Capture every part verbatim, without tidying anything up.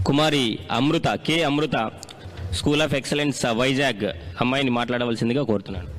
Kumari Amrita K Amrita school of excellence Vizag అమ్మాయిని మాట్లాడవలసిందిగా కోరుతున్నాను.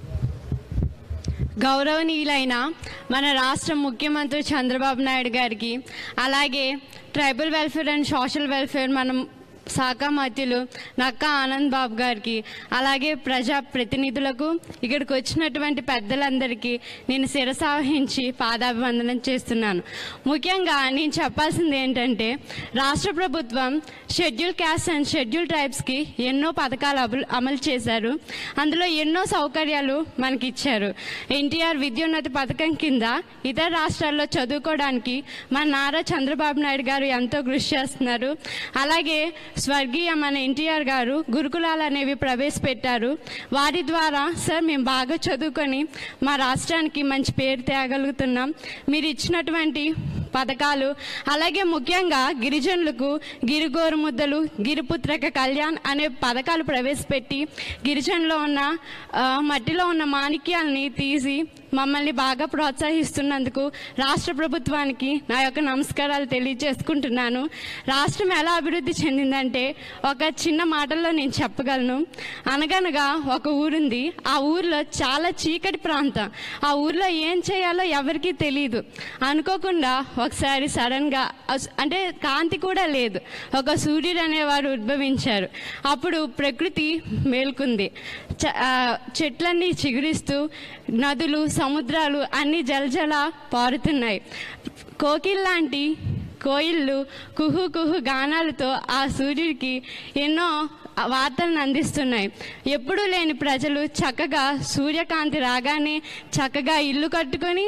గౌరవనీయులైన మన రాష్ట్ర ముఖ్యమంత్రి చంద్రబాబు నాయుడు గారికి, అలాగే tribal welfare and social welfare మనం శాఖ మంత్రులు నక్కా ఆనంద్ బాబు గారికి, అలాగే ప్రజా ప్రతినిధులకు, ఇక్కడికి వచ్చినటువంటి పెద్దలందరికీ నేను శిరసావహించి పాదాభివందనం చేస్తున్నాను. ముఖ్యంగా నేను చెప్పాల్సింది ఏంటంటే, రాష్ట్ర ప్రభుత్వం షెడ్యూల్ క్యాస్ట్ అండ్ షెడ్యూల్ ట్రైబ్స్కి ఎన్నో పథకాలు అమలు చేశారు. అందులో ఎన్నో సౌకర్యాలు మనకి ఇచ్చారు. ఎన్టీఆర్ విద్యోన్నతి పథకం కింద ఇతర రాష్ట్రాల్లో చదువుకోవడానికి మన నారా చంద్రబాబు నాయుడు గారు ఎంతో కృషి చేస్తున్నారు. అలాగే స్వర్గీయ మన ఎన్టీఆర్ గారు గురుకులాలు అనేవి ప్రవేశపెట్టారు. వారి ద్వారా సార్ మేము బాగా చదువుకొని మా రాష్ట్రానికి మంచి పేరు తేగలుగుతున్నాం. మీరు ఇచ్చినటువంటి పథకాలు, అలాగే ముఖ్యంగా గిరిజనులకు గిరిగోరు ముద్దలు, గిరిపుత్రక కళ్యాణ్ అనే పథకాలు ప్రవేశపెట్టి గిరిజనులో ఉన్న మట్టిలో ఉన్న మాణిక్యాలని తీసి మమ్మల్ని బాగా ప్రోత్సహిస్తున్నందుకు రాష్ట్ర ప్రభుత్వానికి నా యొక్క నమస్కారాలు తెలియజేసుకుంటున్నాను. రాష్ట్రం ఎలా అభివృద్ధి చెందిందంటే ఒక చిన్న మాటల్లో నేను చెప్పగలను. అనగనగా ఒక ఊరుంది. ఆ ఊరిలో చాలా చీకటి ప్రాంతం. ఆ ఊరిలో ఏం చేయాలో ఎవరికీ తెలియదు. అనుకోకుండా ఒకసారి సడన్గా, అంటే కాంతి కూడా లేదు, ఒక సూర్యుడు అనేవారు ఉద్భవించారు. అప్పుడు ప్రకృతి మేల్కొంది. చెట్లన్నీ చిగురిస్తూ నదులు, సముద్రాలు అన్నీ జలజల పారుతున్నాయి. కోకిల్లాంటి కోయిళ్ళు కుహు కుహు గానాలతో ఆ సూర్యుడికి ఎన్నో వార్తలను అందిస్తున్నాయి. ఎప్పుడూ లేని ప్రజలు చక్కగా సూర్యకాంతి రాగానే చక్కగా ఇల్లు కట్టుకొని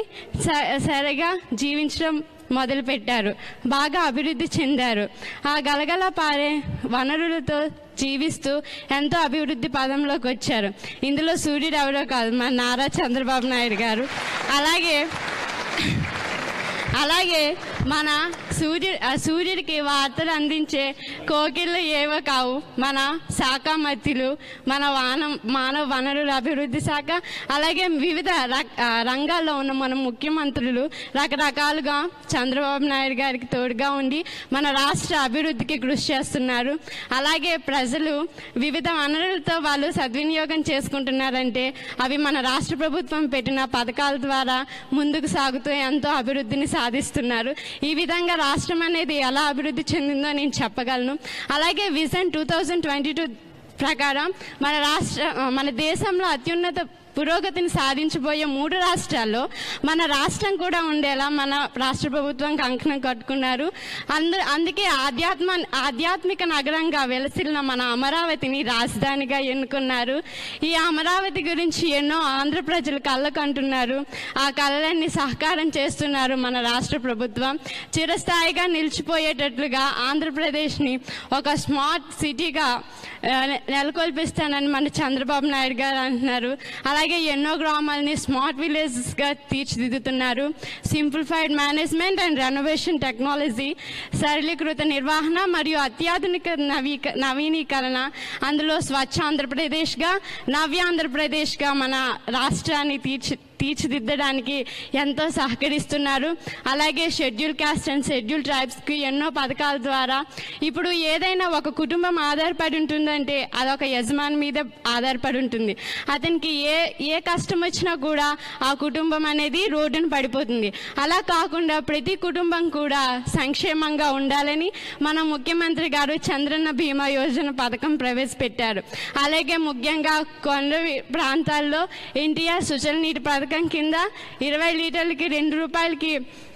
సరిగా జీవించడం మొదలుపెట్టారు. బాగా అభివృద్ధి చెందారు. ఆ గలగల పారే వనరులతో జీవిస్తూ ఎంతో అభివృద్ధి పదంలోకి వచ్చారు. ఇందులో సూర్యుడు ఎవరో కాదు, మన నారా చంద్రబాబు నాయుడు గారు. అలాగే అలాగే మన సూర్యు సూర్యుడికి వార్తలు అందించే కోకిళ్ళు ఏవో కావు, మన శాఖ మంత్రులు, మన వాన మానవ వనరుల అభివృద్ధి శాఖ, అలాగే వివిధ రంగాల్లో ఉన్న మన ముఖ్యమంత్రులు రకరకాలుగా చంద్రబాబు నాయుడు గారికి తోడుగా ఉండి మన రాష్ట్ర అభివృద్ధికి కృషి చేస్తున్నారు. అలాగే ప్రజలు వివిధ వనరులతో వాళ్ళు సద్వినియోగం చేసుకుంటున్నారంటే అవి మన రాష్ట్ర ప్రభుత్వం పెట్టిన పథకాల ద్వారా ముందుకు సాగుతూ ఎంతో అభివృద్ధిని సాధిస్తున్నారు. ఈ విధంగా రాష్ట్రం అనేది ఎలా అభివృద్ధి చెందిందో నేను చెప్పగలను. అలాగే vision two thousand twenty two ప్రకారం మన రాష్ట్ర మన దేశంలో అత్యున్నత పురోగతిని సాధించబోయే మూడు రాష్ట్రాల్లో మన రాష్ట్రం కూడా ఉండేలా మన రాష్ట్ర ప్రభుత్వం కంకణం కట్టుకున్నారు. అందు అందుకే ఆధ్యాత్మ ఆధ్యాత్మిక నగరంగా వెలసిల్లిన మన అమరావతిని రాజధానిగా ఎన్నుకున్నారు. ఈ అమరావతి గురించి ఎన్నో ఆంధ్ర ప్రజలు కళ్ళకంటున్నారు. ఆ కళలన్నీ సహకారం చేస్తున్నారు మన రాష్ట్ర ప్రభుత్వం. చిరస్థాయిగా నిలిచిపోయేటట్లుగా ఆంధ్రప్రదేశ్ని ఒక స్మార్ట్ సిటీగా నెలకొల్పిస్తానని మన చంద్రబాబు నాయుడు గారు అంటున్నారు. అలాగే ఎన్నో గ్రామాలని స్మార్ట్ విలేజెస్గా తీర్చిదిద్దుతున్నారు. Simplified management and renovation technology, సరళీకృత నిర్వహణ మరియు అత్యాధునిక నవీక నవీనీకరణ, అందులో స్వచ్ఛ ఆంధ్రప్రదేశ్గా, నవ్య ఆంధ్రప్రదేశ్గా మన రాష్ట్రాన్ని తీర్చి తీర్చిదిద్దడానికి ఎంతో సహకరిస్తున్నారు. అలాగే షెడ్యూల్ కాస్ట్ అండ్ షెడ్యూల్ ట్రైబ్స్కి ఎన్నో పథకాల ద్వారా ఇప్పుడు ఏదైనా ఒక కుటుంబం ఆధారపడి ఉంటుందంటే అదొక యజమాని మీద ఆధారపడి ఉంటుంది. అతనికి ఏ ఏ కష్టం వచ్చినా కూడా ఆ కుటుంబం అనేది రోడ్డున పడిపోతుంది. అలా కాకుండా ప్రతి కుటుంబం కూడా సంక్షేమంగా ఉండాలని మన ముఖ్యమంత్రి గారు చంద్రన్న బీమా యోజన పథకం ప్రవేశపెట్టారు. అలాగే ముఖ్యంగా కొండ ప్రాంతాల్లో ఎన్టీఆర్ సుజల నీటి పథకం కింద ఇరవై లీటర్లకి రెండు రూపాయలకి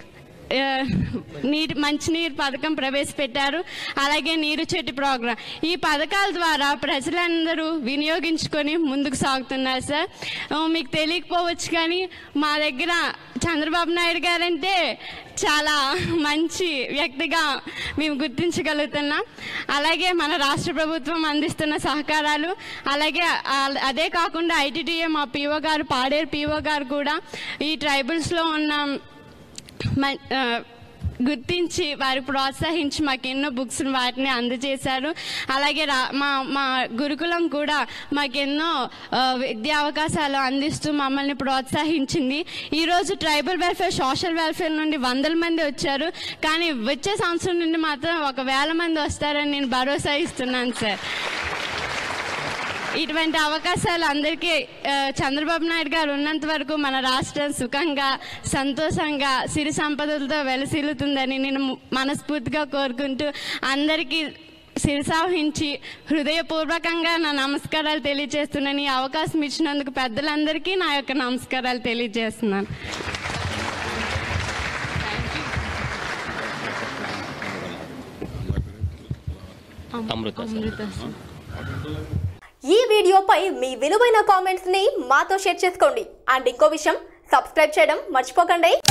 నీటి మంచినీరు పథకం ప్రవేశపెట్టారు. అలాగే నీరు చెట్టు ప్రోగ్రాం. ఈ పథకాల ద్వారా ప్రజలందరూ వినియోగించుకొని ముందుకు సాగుతున్నారు. సార్ మీకు తెలియకపోవచ్చు కానీ మా దగ్గర చంద్రబాబు నాయుడు గారంటే చాలా మంచి వ్యక్తిగా మేము గుర్తించగలుగుతున్నాం. అలాగే మన రాష్ట్ర ప్రభుత్వం అందిస్తున్న సహకారాలు, అలాగే అదే కాకుండా ఐటీడీఏ మా పీఓ గారు, పాడేరు పీఓ గారు కూడా ఈ ట్రైబల్స్లో ఉన్న గుర్తించి వారు ప్రోత్సహించి మాకు ఎన్నో బుక్స్ వాటిని అందజేశారు. అలాగే రా మా మా గురుకులం కూడా మాకెన్నో విద్యా అవకాశాలు అందిస్తూ మమ్మల్ని ప్రోత్సహించింది. ఈరోజు ట్రైబల్ వెల్ఫేర్ సోషల్ వెల్ఫేర్ నుండి వందల మంది వచ్చారు, కానీ వచ్చే సంవత్సరం నుండి మాత్రం ఒక వేల మంది వస్తారని నేను భరోసా ఇస్తున్నాను సార్. ఇటువంటి అవకాశాలు అందరికీ చంద్రబాబు నాయుడు గారు ఉన్నంత వరకు మన రాష్ట్రం సుఖంగా సంతోషంగా సిరి సంపదలతో వెలసిల్లుతుందని నేను మనస్ఫూర్తిగా కోరుకుంటూ అందరికీ శిరసావహించి హృదయపూర్వకంగా నా నమస్కారాలు తెలియజేస్తున్నాను. ఈ అవకాశం ఇచ్చినందుకు పెద్దలందరికీ నా యొక్క నమస్కారాలు తెలియజేస్తున్నాను. అమృత అమృత ఈ వీడియోపై మీ విలువైన కామెంట్స్ ని మాతో షేర్ చేసుకోండి. అండ్ ఇంకో విషయం, సబ్స్క్రైబ్ చేయడం మర్చిపోకండి.